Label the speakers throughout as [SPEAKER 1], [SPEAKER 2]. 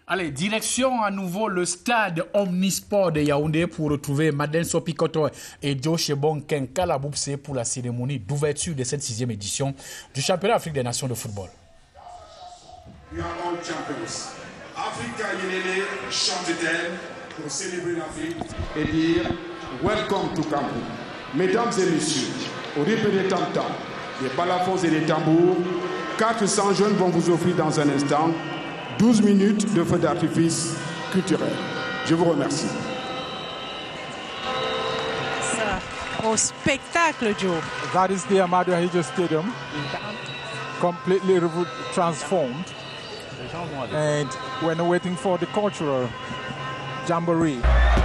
[SPEAKER 1] Allez, direction à nouveau le stade Omnisport de Yaoundé pour retrouver Madeleine Sopikoto et Joe Chebon Kenkalaboubse pour la cérémonie d'ouverture de cette 6e édition du championnat d'Afrique des Nations de football.
[SPEAKER 2] We are all champions. Africa Yénéné chante-t-elle pour célébrer l'Afrique et dire Welcome to Cameroun. Mesdames et messieurs, au rythme des tam-tams, des balafons et des tambours, 400 jeunes vont vous offrir dans un instant 12 minutes de feu d'artifice culturel. Je vous remercie.
[SPEAKER 3] Au spectacle, Joe.
[SPEAKER 4] That is the Amadou Ahidjo Stadium, completely transformed. And we're waiting for the cultural jamboree.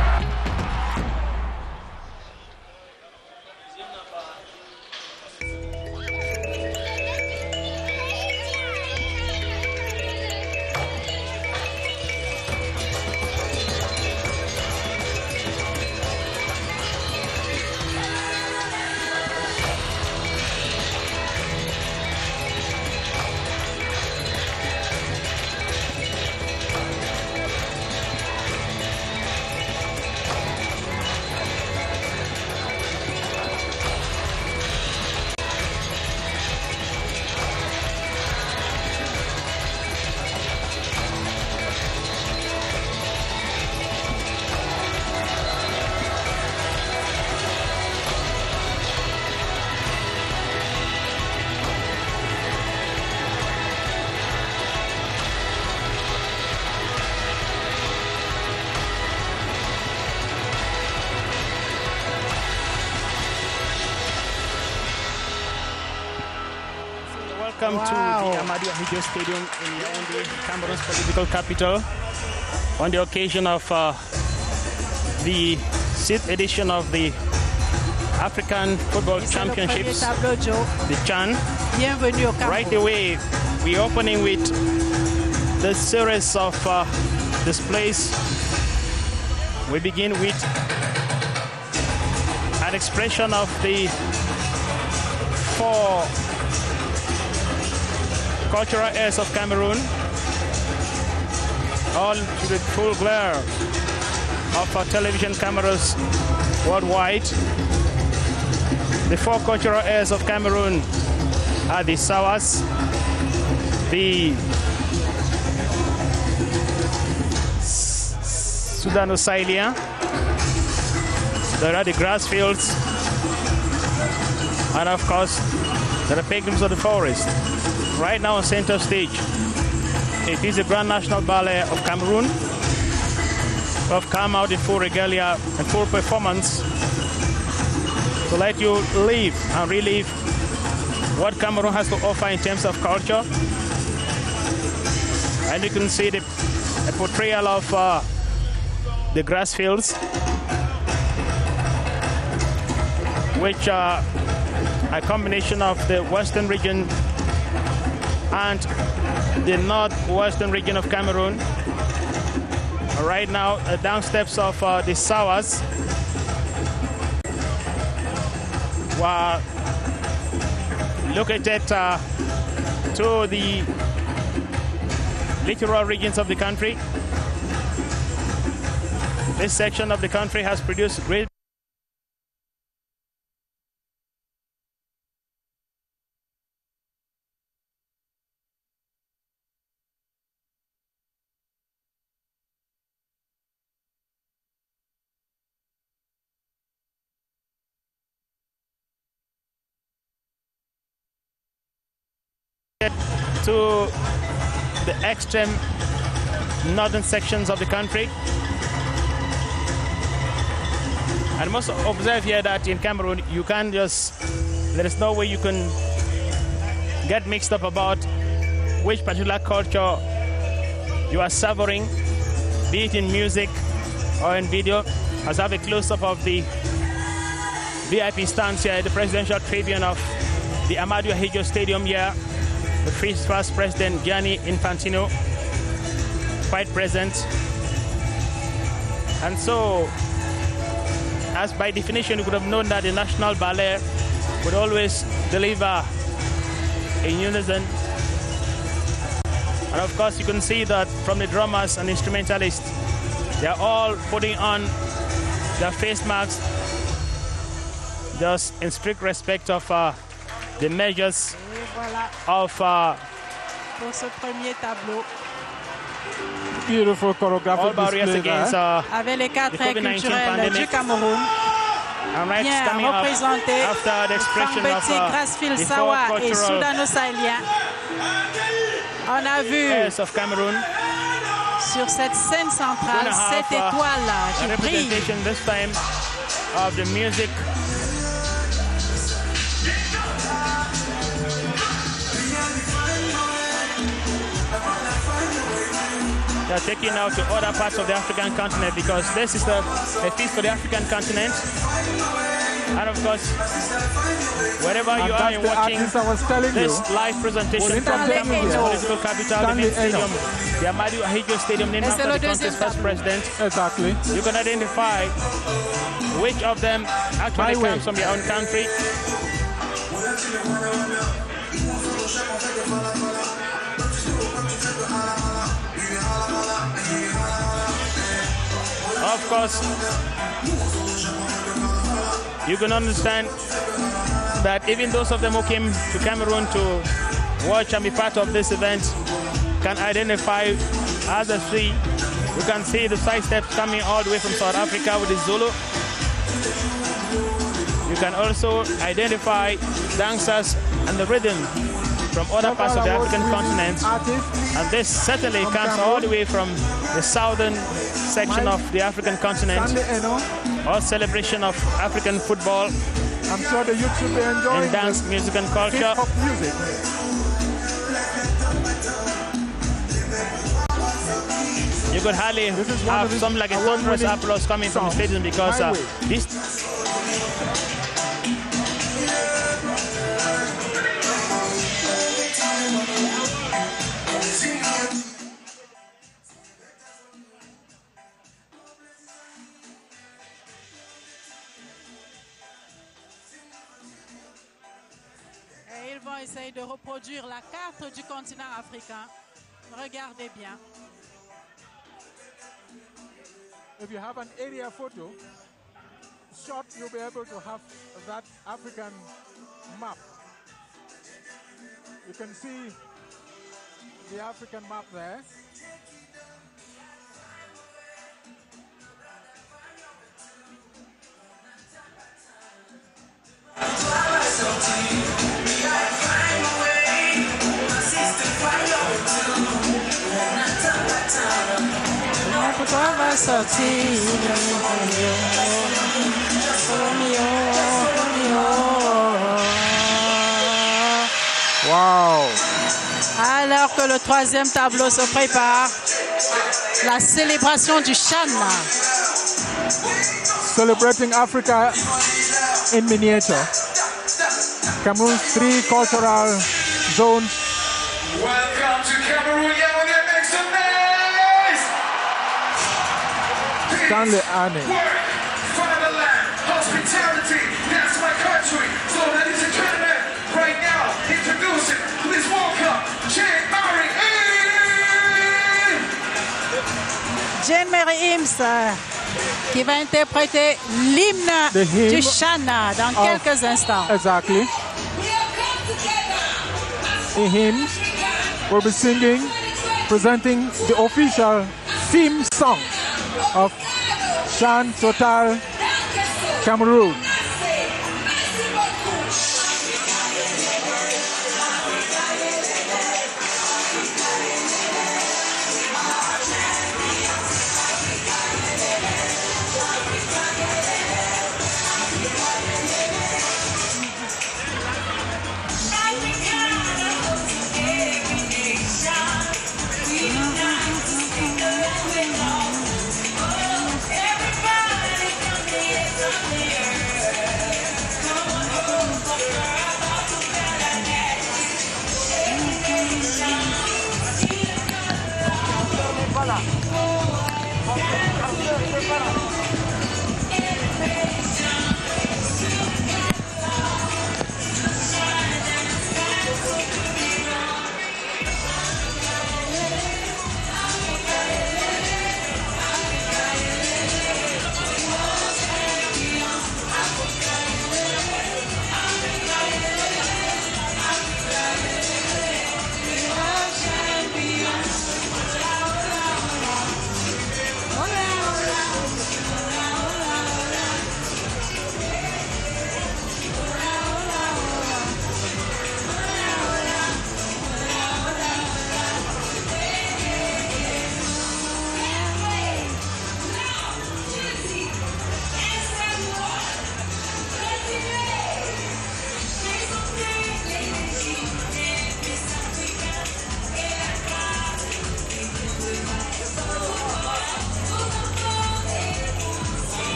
[SPEAKER 5] Welcome to the Amadou Ahidjo Stadium in Yaoundé, Cameroon's political capital, on the occasion of the 6th edition of the African Football Championships, the CHAN. Right away, we're opening with the series of displays. We begin with an expression of the 4 cultural heirs of Cameroon, all to the full glare of our television cameras worldwide. The 4 cultural heirs of Cameroon are the Sawas, the Sudano-Sailian, there are the Grassfields, and of course, there are Pilgrims of the Forest. Right now on center stage, it is the Grand National Ballet of Cameroon, who have come out in full regalia and full performance to let you live and relive what Cameroon has to offer in terms of culture. And you can see the portrayal of the Grassfields, which are a combination of the Western region and the northwestern region of Cameroon. Right now, down steps of the Sawas were located to the littoral regions of the country. This section of the country has produced great to the extreme northern sections of the country. And must observe here that in Cameroon, you can't just, there is no way you can get mixed up about which particular culture you are savoring, be it in music or in video. As I have a close-up of the VIP stands here at the presidential tribune of the Amadou Ahidjo Stadium here. The first President Gianni Infantino quite present. And so, as by definition, you could have known that the National Ballet would always deliver in unison And of course, you can see that from the drummers and instrumentalists, they're all putting on their face masks just in strict respect of the measures of
[SPEAKER 3] pour ce premier tableau.
[SPEAKER 4] Beautiful choreographic display
[SPEAKER 5] against,
[SPEAKER 3] avec les quatre traits culturels du Cameroun. Bien représenté Fang-Béti, Grassfield, Sawa et Soudano-Sahélien. On a vu sur cette scène centrale cette étoile qui brille.
[SPEAKER 5] They are taking out to other parts of the African continent because this is a feast for the African continent. And of course, wherever you are and watching this live presentation from Cameroon's political capital, the main stadium, the Amadou Ahidjo Stadium, named after the country's first president.
[SPEAKER 4] Exactly.
[SPEAKER 5] You can identify which of them actually comes from your own country. Of course, you can understand that even those of them who came to Cameroon to watch and be part of this event can identify as the three. You can see the side steps coming all the way from South Africa with the Zulu. You can also identify dancers and the rhythm from other parts of the African continent. And this certainly comes all the way from the southern section of the African continent. Our celebration of African football.
[SPEAKER 4] I'm sure the youth should be enjoying
[SPEAKER 5] in dance, music and culture.
[SPEAKER 4] Music.
[SPEAKER 5] You could hardly have something like a thunderous applause coming from the stadium because this.
[SPEAKER 3] Ils vont essayer de reproduire la carte du continent africain. Regardez bien.
[SPEAKER 4] If you have an area photo shot, you'll be able to have that African map. You can see the African map there. Wow.
[SPEAKER 3] Alors que le troisième tableau se prépare, la célébration du Chan.
[SPEAKER 4] Celebrating Africa in miniature. Cameroon's three cultural zones.
[SPEAKER 2] Welcome to Cameroon, Yaoundé, make some noise!
[SPEAKER 4] Stanley Arne.
[SPEAKER 2] Work, fatherland, hospitality, that's my country. So ladies and gentlemen, right now, introducing, please welcome, Jean-Marie Ims!
[SPEAKER 3] Jean-Marie Ims, qui va interpréter l'hymne du Chana dans quelques instants.
[SPEAKER 4] Exactly. The hymns will be singing, presenting the official theme song of Chan Total Cameroon.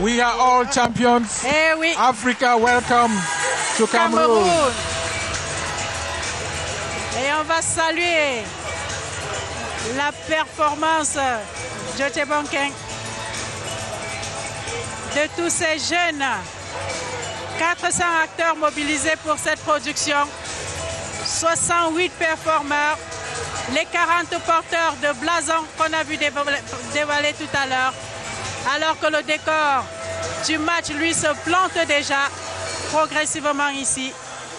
[SPEAKER 4] We are all champions.
[SPEAKER 3] Eh oui.
[SPEAKER 4] Africa, welcome to Cameroon.
[SPEAKER 3] Et on va saluer la performance de Djotje Bonkeng, de tous ces jeunes. 400 acteurs mobilisés pour cette production, 68 performeurs, les 40 porteurs de blason qu'on a vu dévaler tout à l'heure, alors que le décor du match, lui, se plante déjà progressivement ici.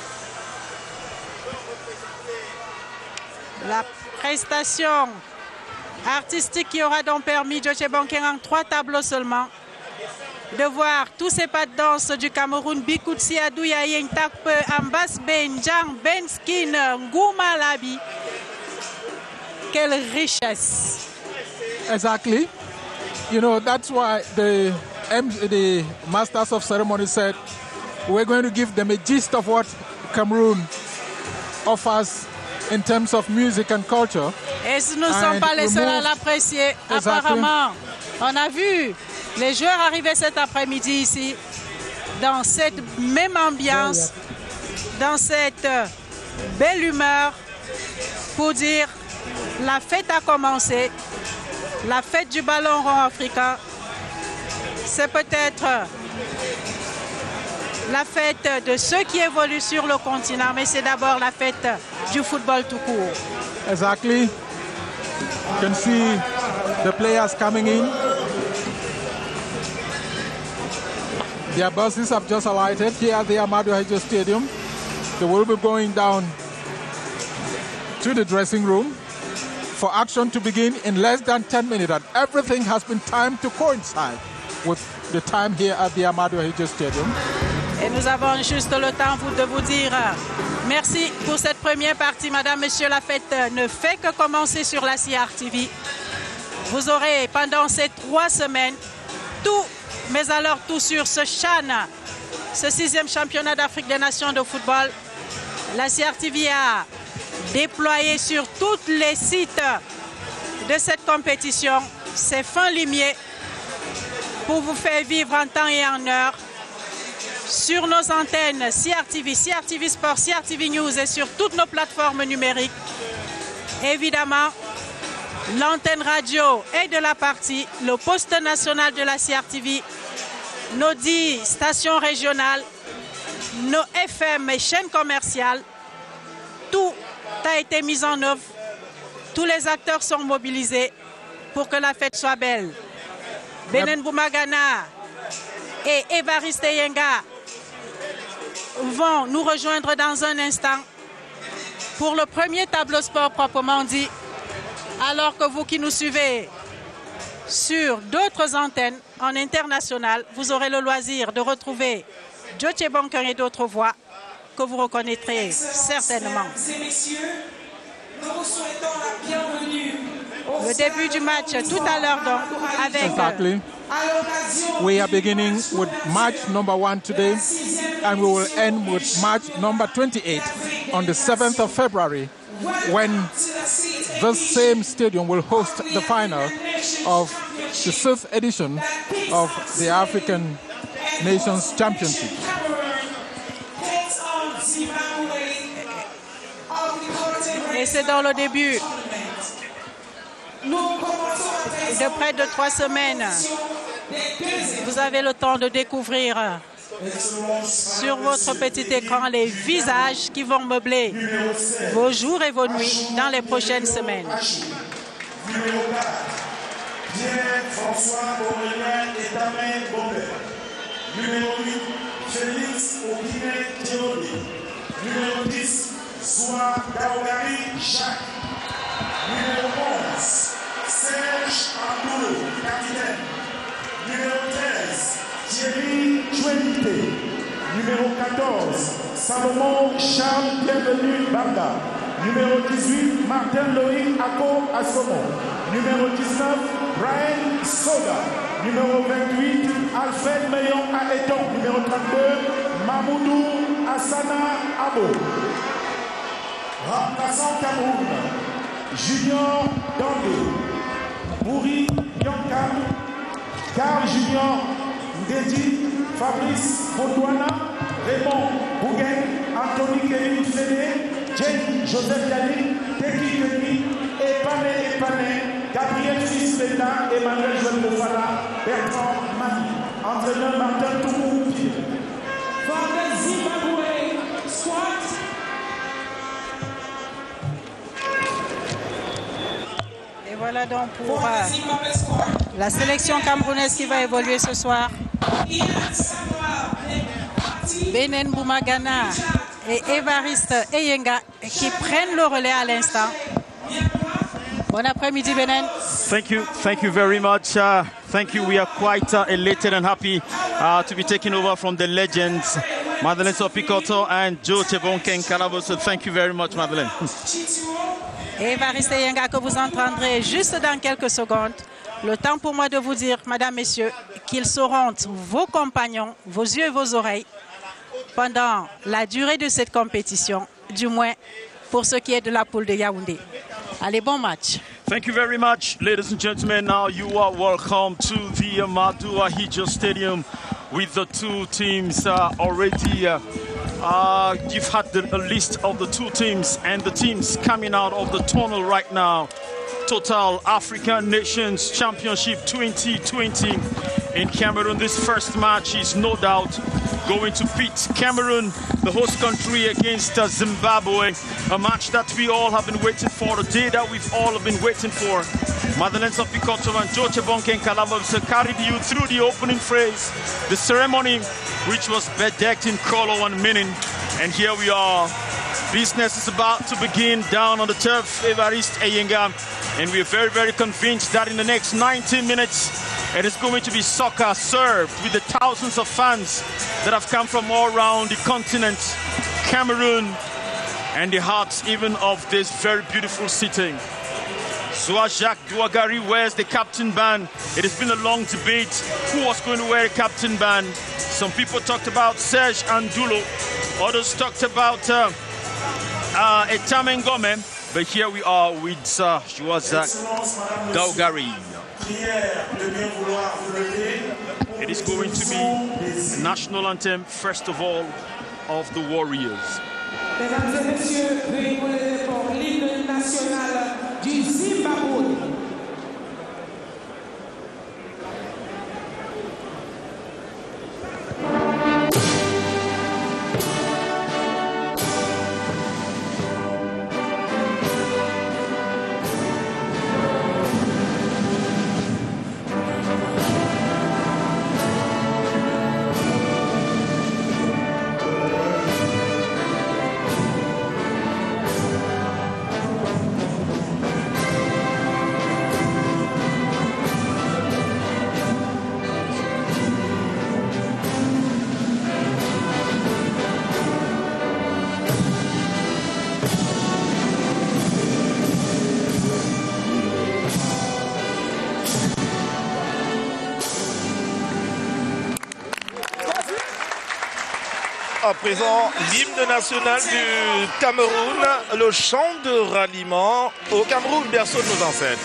[SPEAKER 3] La prestation artistique qui aura donc permis Djotje Bonkeng en 3 tableaux seulement de voir tous ces pas de danse du Cameroun, Bikoutsi, Adouya, Yentakpe, Ambas, Benjang, Benskin, Ngouma Labi. Quelle richesse!
[SPEAKER 4] Exactly. You know, that's why the Masters of Ceremony said we're going to give them a gist of what Cameroon offers in terms of music and culture.
[SPEAKER 3] Et nous ne sommes pas les seuls à l'apprécier. Apparemment, on a vu les joueurs arriver cet après-midi ici, dans cette même ambiance, dans cette belle humeur, pour dire la fête a commencé, la fête du ballon rond africain. C'est peut-être la fête de ceux qui évoluent sur le continent, mais c'est d'abord la fête du football tout court.
[SPEAKER 4] Exactly. You can see the players coming in. Their buses have just alighted here at the Ahmadou Ahidjo Stadium. They will be going down to the dressing room for action to begin in less than 10 minutes. And everything has been timed to coincide with the time here at the Ahmadou Ahidjo Stadium.
[SPEAKER 3] Et nous avons juste le temps de vous dire merci pour cette première partie, Madame, Monsieur. La fête ne fait que commencer sur la CRTV. Vous aurez pendant ces 3 semaines tout, mais alors tout sur ce CHAN, ce 6e championnat d'Afrique des Nations de football. La CRTV a déployé sur tous les sites de cette compétition ses fins limiers pour vous faire vivre en temps et en heure sur nos antennes CRTV, CRTV Sport, CRTV News et sur toutes nos plateformes numériques. Évidemment, l'antenne radio est de la partie, le poste national de la CRTV, nos 10 stations régionales, nos FM et chaînes commerciales. Tout a été mis en œuvre. Tous les acteurs sont mobilisés pour que la fête soit belle. Benen Boumagana et Évariste Yenga vont nous rejoindre dans un instant pour le premier tableau sport proprement dit, alors que vous qui nous suivez sur d'autres antennes en international, vous aurez le loisir de retrouver Djotje Bonkeng et d'autres voix que vous reconnaîtrez certainement.
[SPEAKER 6] Mesdames et messieurs, nous vous souhaitons la bienvenue.
[SPEAKER 3] Le début du match tout à l'heure donc avec
[SPEAKER 4] Exactly. We are beginning with match number 1 today, and we will end with match number 28 on the 7th of February, when this same stadium will host the final of the 6th edition of the African Nations Championship.
[SPEAKER 3] Et c'est dans le début de près de 3 semaines. Vous avez le temps de découvrir sur votre petit écran les visages qui vont meubler vos jours et vos nuits dans les prochaines semaines.
[SPEAKER 2] Numéro 4, Pierre-François Aurélien Etamé Bombe. Numéro 8, Félix Oguiné Thierry. Numéro 10, Soa Daougari Jacques. Numéro 11, Serge Andoulou, capitaine. Numéro 13, Thierry Chouenité. Numéro 14, Salomon Charles Bienvenu Banda. Numéro 18, Martin Loïc Ako Asomo. Numéro 19, Brian Soda. Numéro 28, Alfred Meyon Aeton. Numéro 32, Mamoudou Hassana Abo. Remplaçant Cameroun, Junior Dandé. Bouri Biancam. Carl Junior Dedi, Fabrice Baudouana, Raymond Bouguin, Anthony Kelly Fédé, Jane Joseph Yannick, Teki Kelly, Epané, Gabriel Fils-Bella, Emmanuel Joël Mofala, Bertrand Mani, entraîneur Martin Toumou.
[SPEAKER 6] For the Zimbabwe squad.
[SPEAKER 3] Et voilà donc pour la sélection camerounaise qui va évoluer ce soir. Benen Boumagana et Évariste Eyenga qui prennent le relais à l'instant. Bon après-midi, Benen.
[SPEAKER 7] Thank you very much. Thank you. We are quite elated and happy to be taking over from the legends, Madeleine Sopikoto and Joe Chebonken Kalabo. So thank you very much, Madeleine.
[SPEAKER 3] Évariste Eyenga que vous entendrez juste dans quelques secondes. Le temps pour moi de vous dire, mesdames, messieurs, qu'ils seront vos compagnons, vos yeux et vos oreilles pendant la durée de cette compétition, du moins pour ce qui est de la poule de Yaoundé. Allez, bon match.
[SPEAKER 7] Thank you very much, ladies and gentlemen. Now you are welcome to the Amadou Ahidjo Stadium with the two teams already. You've had a list of the two teams and the teams coming out of the tunnel right now. Total African Nations Championship 2020 in Cameroon. This first match is no doubt going to pit Cameroon, the host country, against Zimbabwe. A match that we all have been waiting for, a day that we've all been waiting for. Madeleine Sopikoto and Joe Chebonken Kalabo carried you through the opening phrase, the ceremony, which was bedecked in color and meaning. And here we are. Business is about to begin down on the turf, Évariste Eyenga. And we are very, very convinced that in the next 90 minutes, it is going to be soccer served with the thousands of fans that have come from all around the continent, Cameroon, and the hearts even of this very beautiful city. Jacques Douagari wears the captain band. It has been a long debate who was going to wear a captain band. Some people talked about Serge Andulo. Others talked about Etame Ngome. But here we are with Jacques Douagari. It is going to be a national anthem, first of all, of the Warriors.
[SPEAKER 6] Mesdames et messieurs, veuillez voler pour l'hymne national du Zimbabwe.
[SPEAKER 8] À présent, l'hymne national du Cameroun, le chant de ralliement au Cameroun, berceau de nos ancêtres.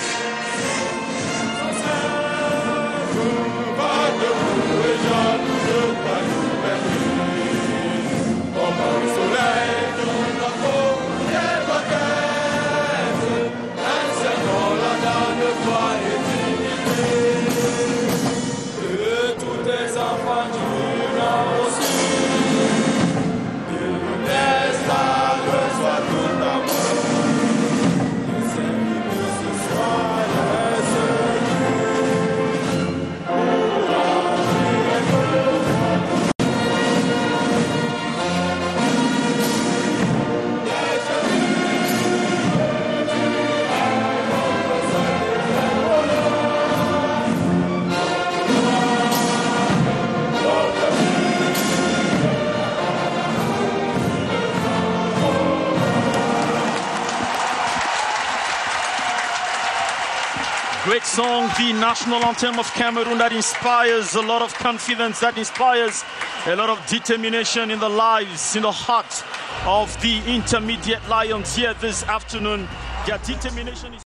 [SPEAKER 7] Great song, the national anthem of Cameroon, that inspires a lot of confidence, that inspires a lot of determination in the lives, in the heart of the intermediate Lions here this afternoon. Their determination is